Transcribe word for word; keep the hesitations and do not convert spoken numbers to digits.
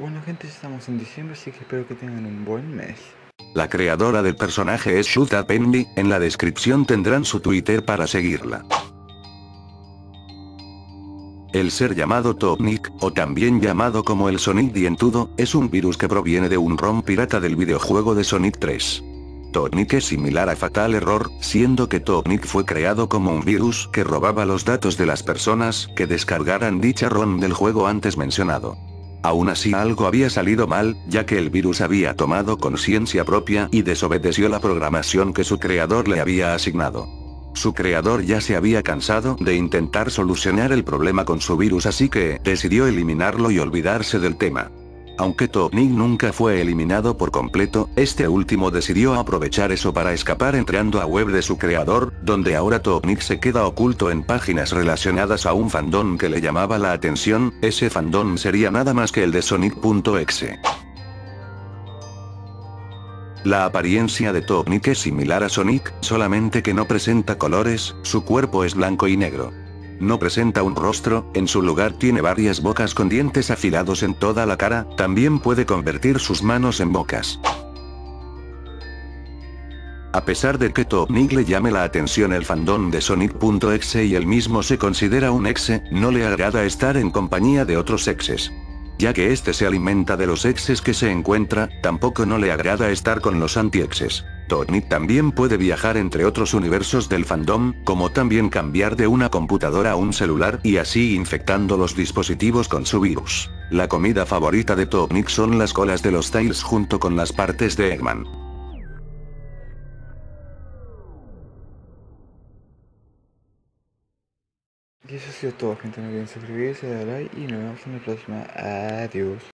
Bueno gente, estamos en diciembre, así que espero que tengan un buen mes. La creadora del personaje es Shuta Penny, en la descripción tendrán su Twitter para seguirla. El ser llamado Topnik, o también llamado como el Sonic dientudo, es un virus que proviene de un ROM pirata del videojuego de Sonic tres. Topnik es similar a Fatal Error, siendo que Topnik fue creado como un virus que robaba los datos de las personas que descargaran dicha ROM del juego antes mencionado. Aún así algo había salido mal, ya que el virus había tomado conciencia propia y desobedeció la programación que su creador le había asignado. Su creador ya se había cansado de intentar solucionar el problema con su virus, así que decidió eliminarlo y olvidarse del tema. Aunque Topnik nunca fue eliminado por completo, este último decidió aprovechar eso para escapar entrando a web de su creador, donde ahora Topnik se queda oculto en páginas relacionadas a un fandom que le llamaba la atención. Ese fandom sería nada más que el de Sonic punto exe. La apariencia de Topnik es similar a Sonic, solamente que no presenta colores, su cuerpo es blanco y negro. No presenta un rostro, en su lugar tiene varias bocas con dientes afilados en toda la cara, también puede convertir sus manos en bocas. A pesar de que Topnik le llame la atención el fandom de Sonic punto exe y él mismo se considera un exe, no le agrada estar en compañía de otros exes. Ya que este se alimenta de los exes que se encuentra, tampoco no le agrada estar con los anti-exes. Topnik también puede viajar entre otros universos del fandom, como también cambiar de una computadora a un celular y así infectando los dispositivos con su virus. La comida favorita de Topnik son las colas de los Tails junto con las partes de Eggman. Y eso ha sido todo gente, no olviden suscribirse, dar like y nos vemos en la próxima. Adiós.